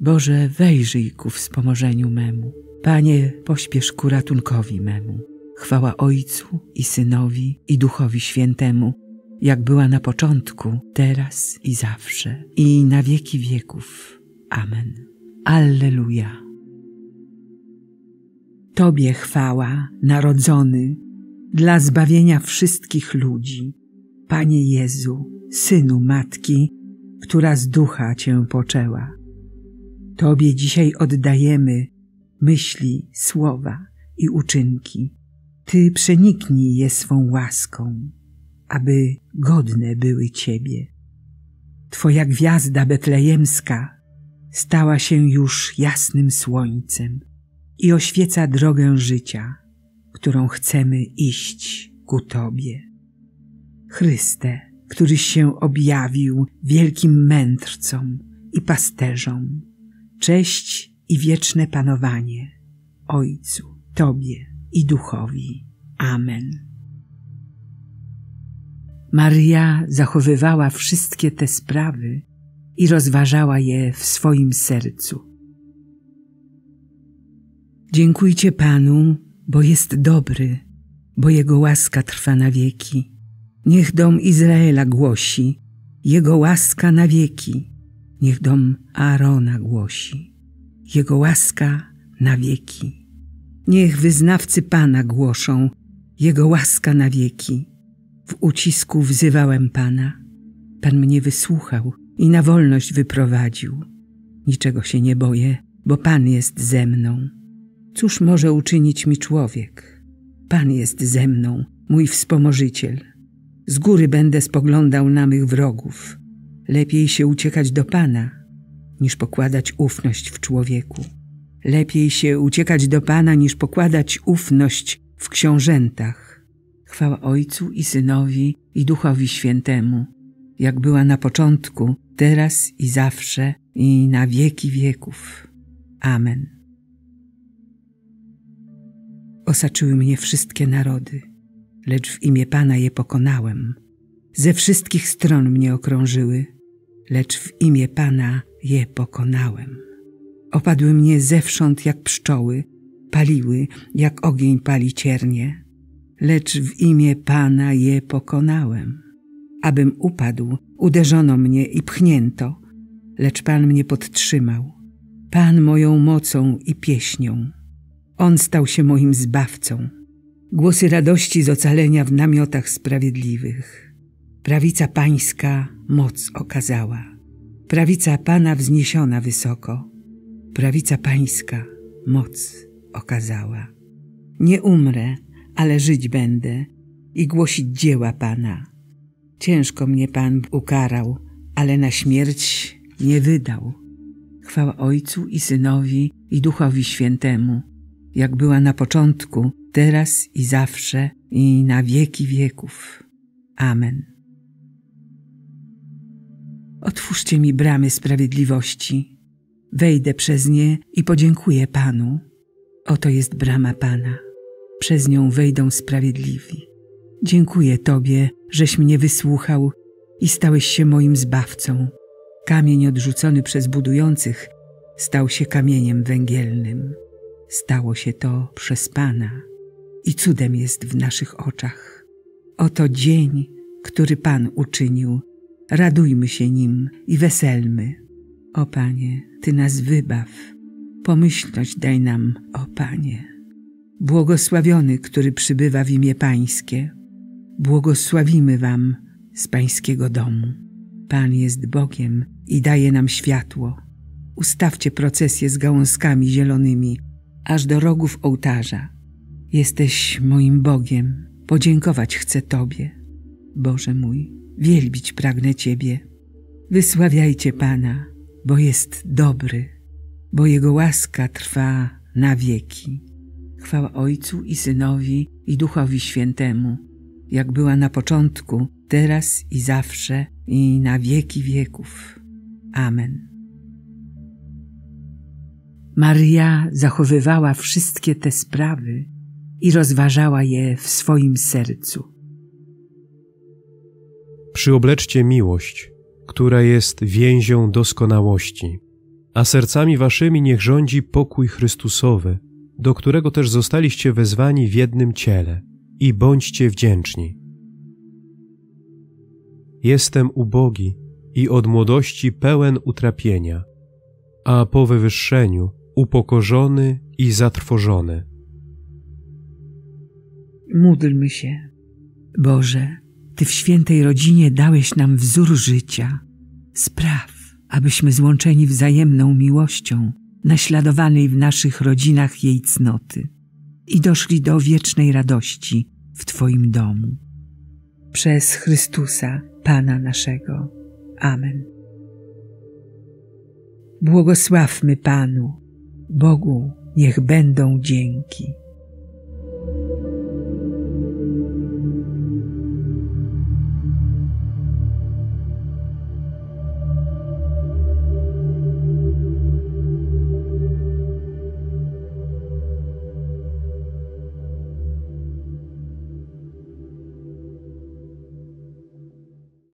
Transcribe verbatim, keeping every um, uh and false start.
Boże, wejrzyj ku wspomożeniu memu. Panie, pośpiesz ku ratunkowi memu. Chwała Ojcu i Synowi i Duchowi Świętemu, jak była na początku, teraz i zawsze, i na wieki wieków. Amen. Alleluja. Tobie chwała, narodzony, dla zbawienia wszystkich ludzi. Panie Jezu, Synu Matki, która z Ducha Cię poczęła. Tobie dzisiaj oddajemy myśli, słowa i uczynki. Ty przeniknij je swą łaską, aby godne były Ciebie. Twoja gwiazda betlejemska stała się już jasnym słońcem i oświeca drogę życia, którą chcemy iść ku Tobie. Chryste, któryś się objawił wielkim mędrcom i pasterzom, cześć i wieczne panowanie Ojcu, Tobie i Duchowi. Amen. Maryja zachowywała wszystkie te sprawy i rozważała je w swoim sercu. Dziękujcie Panu, bo jest dobry, bo Jego łaska trwa na wieki. Niech dom Izraela głosi, Jego łaska na wieki. Niech dom Aarona głosi, Jego łaska na wieki. Niech wyznawcy Pana głoszą, Jego łaska na wieki. W ucisku wzywałem Pana. Pan mnie wysłuchał i na wolność wyprowadził. Niczego się nie boję, bo Pan jest ze mną. Cóż może uczynić mi człowiek? Pan jest ze mną, mój wspomożyciel. Z góry będę spoglądał na mych wrogów. Lepiej się uciekać do Pana, niż pokładać ufność w człowieku. Lepiej się uciekać do Pana, niż pokładać ufność w książętach. Chwała Ojcu i Synowi i Duchowi Świętemu, jak była na początku, teraz i zawsze, i na wieki wieków. Amen. Osaczyły mnie wszystkie narody, lecz w imię Pana je pokonałem. Ze wszystkich stron mnie okrążyły, lecz w imię Pana je pokonałem. Opadły mnie zewsząd jak pszczoły, paliły jak ogień pali ciernie, lecz w imię Pana je pokonałem. Abym upadł, uderzono mnie i pchnięto, lecz Pan mnie podtrzymał. Pan moją mocą i pieśnią. On stał się moim zbawcą. Głosy radości z ocalenia w namiotach sprawiedliwych. Prawica Pańska moc okazała. Prawica Pana wzniesiona wysoko. Prawica Pańska moc okazała. Nie umrę, ale żyć będę i głosić dzieła Pana. Ciężko mnie Pan ukarał, ale na śmierć nie wydał. Chwała Ojcu i Synowi i Duchowi Świętemu, jak była na początku, teraz i zawsze, i na wieki wieków. Amen. Otwórzcie mi bramy sprawiedliwości. Wejdę przez nie i podziękuję Panu. Oto jest brama Pana. Przez nią wejdą sprawiedliwi. Dziękuję Tobie, żeś mnie wysłuchał i stałeś się moim zbawcą. Kamień odrzucony przez budujących stał się kamieniem węgielnym. Stało się to przez Pana i cudem jest w naszych oczach. Oto dzień, który Pan uczynił. Radujmy się nim i weselmy. O Panie, Ty nas wybaw. Pomyślność daj nam, o Panie. Błogosławiony, który przybywa w imię Pańskie. Błogosławimy Wam z Pańskiego domu. Pan jest Bogiem i daje nam światło. Ustawcie procesję z gałązkami zielonymi, aż do rogów ołtarza. Jesteś moim Bogiem, podziękować chcę Tobie. Boże mój, wielbić pragnę Ciebie. Wysławiajcie Pana, bo jest dobry, bo Jego łaska trwa na wieki. Chwała Ojcu i Synowi i Duchowi Świętemu, jak była na początku, teraz i zawsze, i na wieki wieków. Amen. Maryja zachowywała wszystkie te sprawy i rozważała je w swoim sercu. Przyobleczcie miłość, która jest więzią doskonałości, a sercami waszymi niech rządzi pokój Chrystusowy, do którego też zostaliście wezwani w jednym ciele, i bądźcie wdzięczni. Jestem ubogi i od młodości pełen utrapienia, a po wywyższeniu upokorzony i zatrwożony. Módlmy się. Boże, Ty w świętej rodzinie dałeś nam wzór życia. Spraw, abyśmy złączeni wzajemną miłością, naśladowanej w naszych rodzinach jej cnoty i doszli do wiecznej radości w Twoim domu. Przez Chrystusa, Pana naszego. Amen. Błogosławmy Panu. Bogu niech będą dzięki.